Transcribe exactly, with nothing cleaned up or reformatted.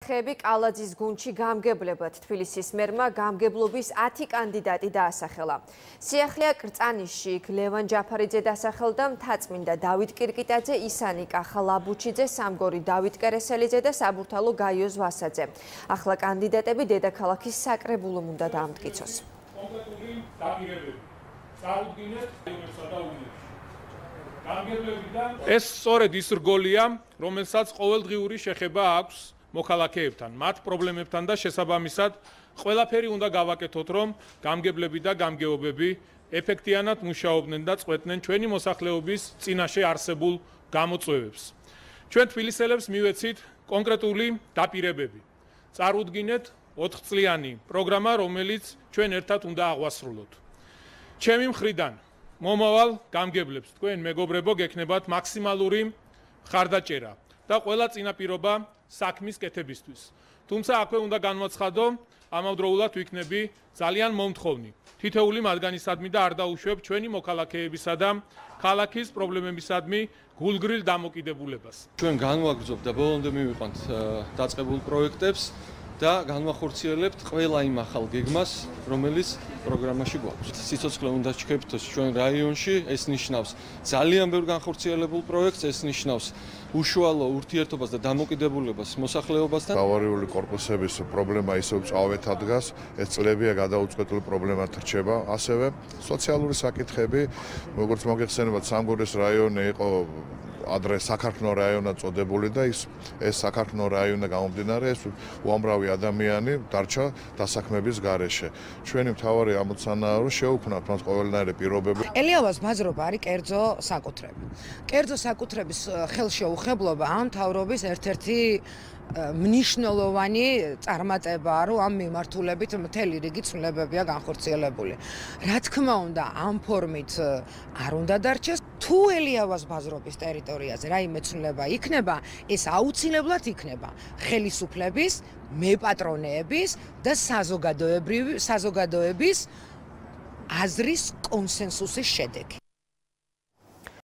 ხები კალაძის გუნდში გამგებლებად თბილისის მერმა გამგებლობის ათი კანდიდატი დაასახელა. სიახლეა კრწანიშში ლევან ჯაფარიძე დასახელდა, მთაწმინდა დავით კირკიტაძე, ისანი კახალაბუჩიძე, სამგორი დავით კერესელიძე და საბურთალო გაიოზ ვასაძე. ახლა კანდიდატები დედაქალაქის საკრებულომ უნდა დაამტკიცოს. კონკრეტული დაპირებები წარუდგინეთ ევროპსა და უნიოში. გამგებლებიდან ეს სწორედ ის რგოლია, რომელსაც ყოველდღიური შეხება აქვს მოქალაქეებთან, მათ პრობლემებთან და შესაბამისად ყველაფერი უნდა გავაკეთოთ, რომ გამგებლები და გამგეობები ეფექტიანად მუშაობდნენ და წყვეტდნენ ჩვენი მოსახლეობის წინაშე არსებულ გამოწვევებს. ჩვენ თბილისელებს მივეცით კონკრეტული დაპირებები. წარუდგინეთ ოთხწლიანი პროგრამა, რომელიც ჩვენ ერთად უნდა აღვასრულოთ. ჩემი მხრიდან მომავალ გამგებლებს თქვენ მეგობრებო გექნებათ მაქსიმალური მხარდაჭერა და ყველა წინაპირობა საქმის კეთებისთვის. თუმცა აქვე უნდა განვაცხადო, ამავდროულად ვიქნები ძალიან მომთხოვნი თითოეული მათგანისადმი და არ დაუშვებ ჩვენი მოქალაქეებისა და ქალაქის პრობლემებისადმი გულგრილ დამოკიდებულებას. ჩვენ განვაგრძობ და ბოლომდე მივიყვანთ დაწყებულ პროექტებს და განვახორციელებთ ყველა იმ ახალ გეგმას, რომელიც პროგრამაში გვაქვს. სიცოცხლე უნდა ჩქეფთოს ჩვენ რაიონში, ეს ნიშნავს ძალიან ბევრ განხორციელებულ პროექტს, ეს ნიშნავს უშუალო ურთიერთობას და დამოკიდებულებას მოსახლეობასთან. ავარიული კორპუსების პრობლემა ისევ წავეთ ადგას, ეს წლებია გადაუწყვეტილი პრობლემად რჩება. ასევე სოციალური საკითხები, როგორც მოგეხსენებათ, სამგორის რაიონი იყო ადრე საქარხნო რაიონად წოდებული და ის ეს საქარხნო რაიონი გამომდინარე ეს უამრავი ადამიანი დარჩა დასაქმების გარეშე. ჩვენი მთავარი ამოცანაა რომ შევუქმნათ მას ყოველნაირი პირობები. ელიავას ბაზრობა არის კერძო საკუთრება. კერძო საკუთრების ხელშეუხებლობა ამ მთავრობის ერთ-ერთი მნიშვნელოვანი წარმატებაა, რომ ამ მიმართულებით მთელი რიგი ცვლილებებია განხორციელებული. რა თქმა უნდა, ამ ფორმით არ უნდა დარჩეს. თუ ელიავას ბაზრობის ტერიტორიაზე რაიმე ცვლილება იქნება, ეს აუცილებლად იქნება ხელისუფლების, მეპატრონეების და საზოგადოებრივი საზოგადოების აზრის კონსენსუსის შედეგი.